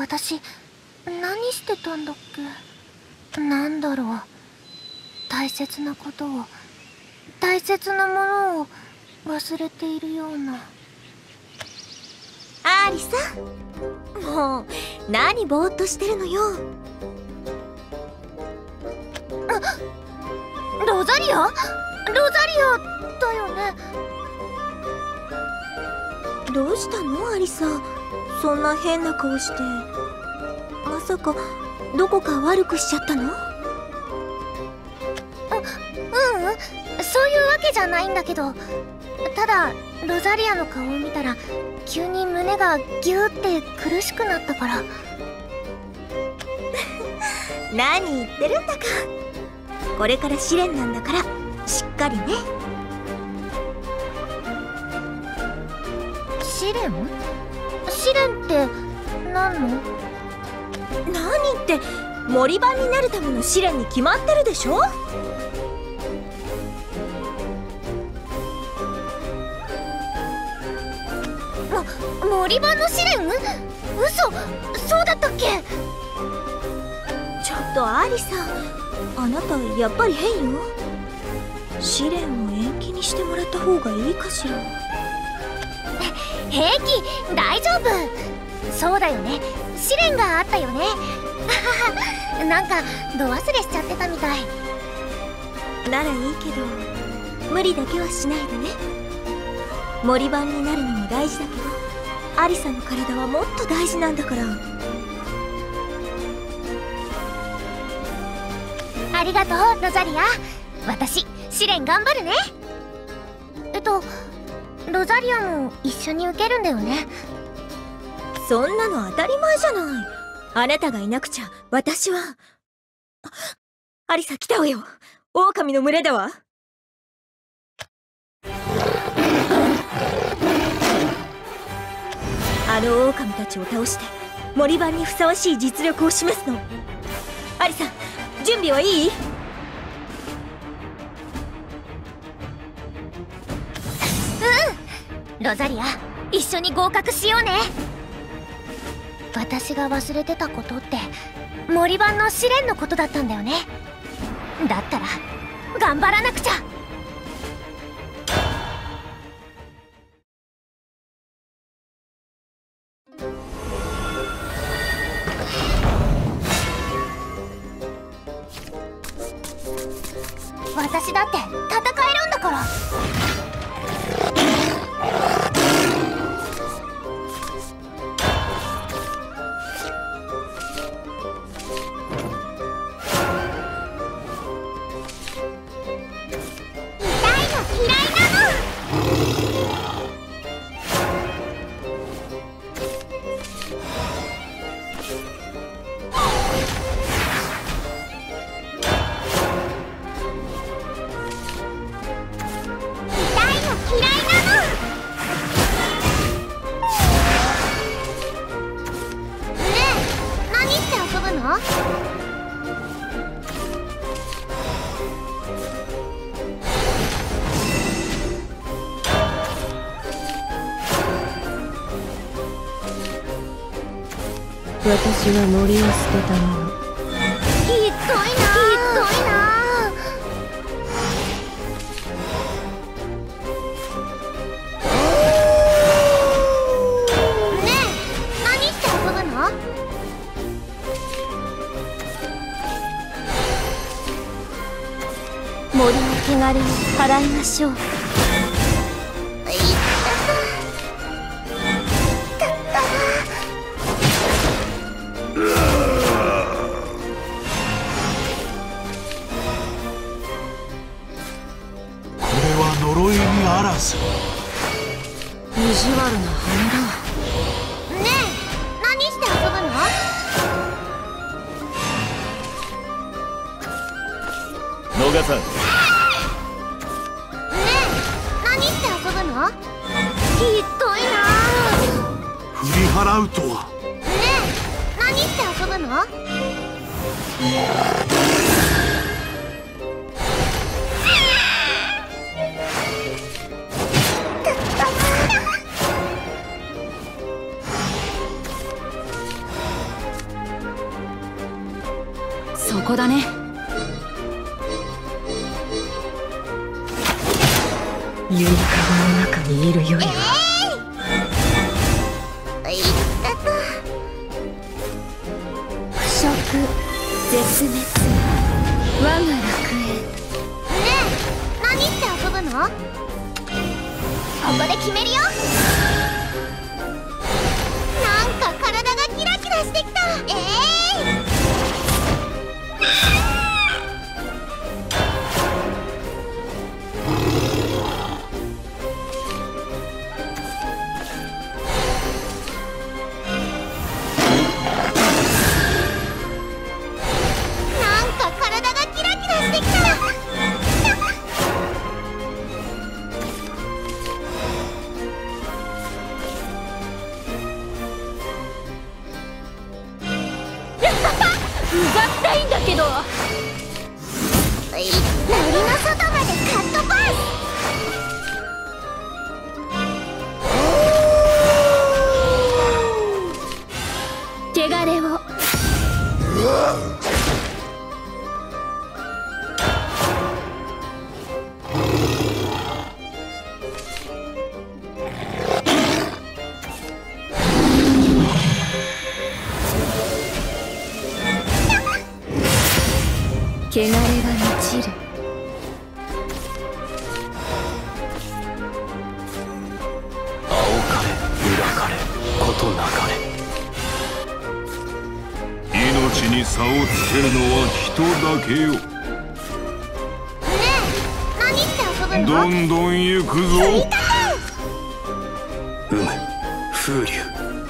私何してたんだっけ。なんだろう、大切なことを、大切なものを忘れているような。 アリサ、もう何ぼーっとしてるのよ。 ロザリア？ロザリアだよね。 どうしたのアリサ、そんな変な顔して。まさかどこか悪くしちゃったの？ ううん、そういうわけじゃないんだけど、ただロザリアの顔を見たら急に胸がギューって苦しくなったから。 何言ってるんだか。これから試練なんだからしっかりね。 試練？試練って何の？ 何って森番になるための試練に決まってるでしょ。 森番の試練？嘘、そうだったっけ？ ちょっとアリサ、あなたやっぱり変よ。試練を延期にしてもらった方がいいかしら。 平気、大丈夫。そうだよね、試練があったよね。なんか度忘れしちゃってたみたい。 ならいいけど無理だけはしないでね。森番になるのも大事だけどアリサの体はもっと大事なんだから。 ありがとうロザリア、私試練頑張るね。ロザリアも一緒に受けるんだよね。 そんなの当たり前じゃない。あなたがいなくちゃ私は。アリサ来たわよ、狼の群れだわ。あの狼たちを倒して森番にふさわしい実力を示すの。アリサ、準備はいい？ ロザリア、一緒に合格しようね。私が忘れてたことって森番の試練のことだったんだよね。だったら頑張らなくちゃ。私だって戦えるんだから。 私は森を捨てたもの。 ひどいな、ひどいな。ねえ、何して遊ぶの？ 森の汚れを払いましょう。 呪いにあらず。 意地悪な羽だ。 ねえ、何して遊ぶの？ 逃さん。 ねえ、何して遊ぶの？ひどいな。 振り払うとは。 ねえ、何して遊ぶの？ こだね。ゆりかごの中にいるよりは、 腐食絶滅我が楽園。ねえ、何して遊ぶの？ここで決めるよ。なんか体がキラキラしてきた。 汚れが満ちる。 青かれ裏かれことなかれ。命に差をつけるのは人だけよ。ねえ、何して遊ぶの？ どんどん行くぞ。風流。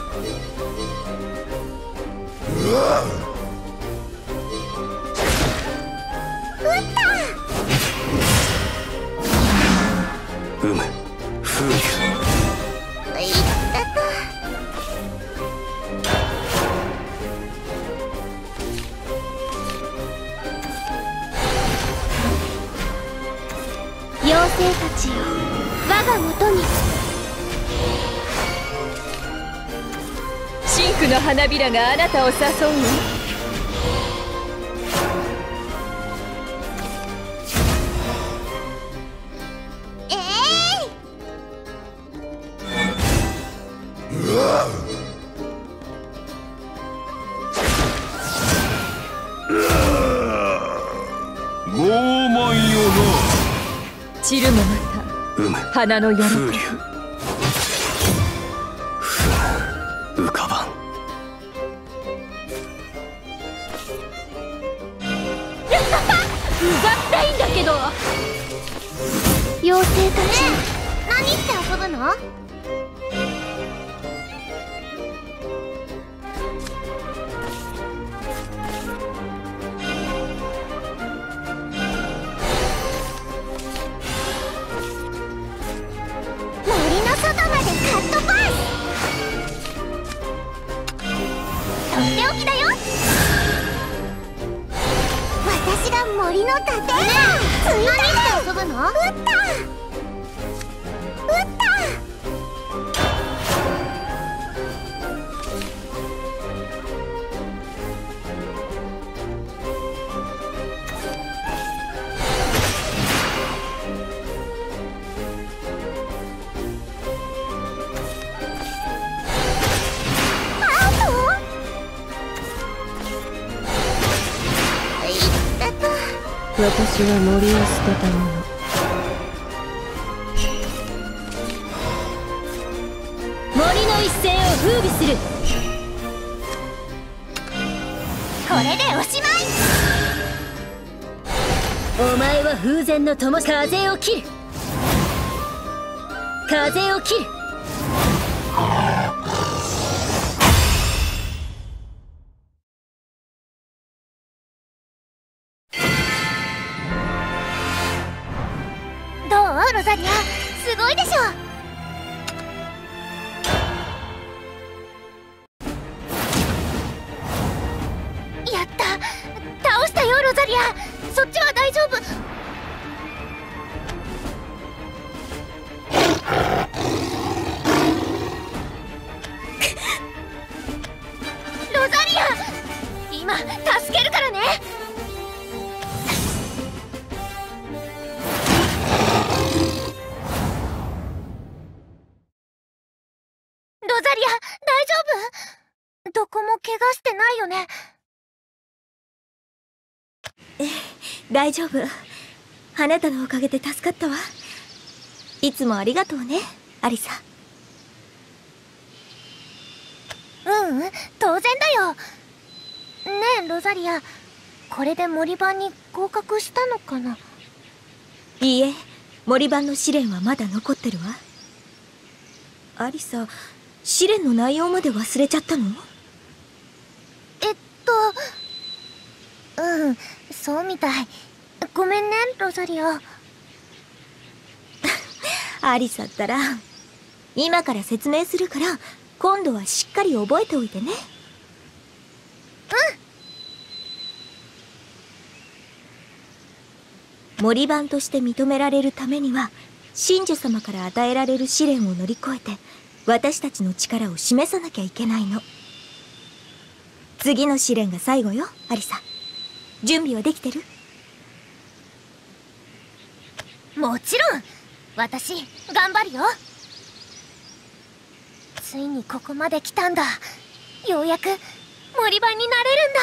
妖精たちよ、我がもとに。 真紅の花びらがあなたを誘うわ。 傲慢よな。 散るもまた花の喜び。 浮かばん。 うざったいんだけど。 妖精たち、何して遊ぶの？私が森の盾。何して遊ぶの？撃った。 私は森を捨てたもの。森の一斉を風靡する。 これでおしまい。 お前は風前の灯。風を切る。風を切る。 ロザリア、すごいでしょ。やった、倒したよロザリア。そっちは大丈夫？ロザリア、今助けるからね。 どこも怪我してないよね。 大丈夫。あなたのおかげで助かったわ。いつもありがとうね、アリサ。 当然だよ。ねえロザリア、これで森番に合格したのかな。 いいえ、森番の試練はまだ残ってるわ。アリサ、試練の内容まで忘れちゃったの？ そうみたい。ごめんねロザリア。 アリサったら、今から説明するから今度はしっかり覚えておいてね。森番として認められるためには、神樹様から与えられる試練を乗り越えて私たちの力を示さなきゃいけないの。次の試練が最後よ、アリサ。準備はできてる？ もちろん。私頑張るよ。ついにここまで来たんだ。ようやく森番になれ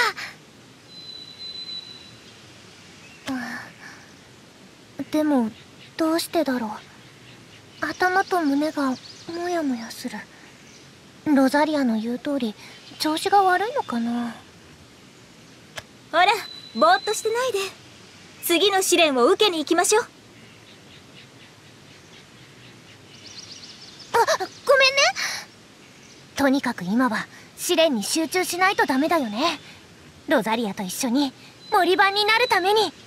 るんだ。でもどうしてだろう。頭と胸がモヤモヤする。ロザリアの言う通り調子が悪いのかな。 ほら、ぼーっとしてないで。次の試練を受けに行きましょう。 ごめんね。とにかく今は試練に集中しないとダメだよね。ロザリアと一緒に森番になるために。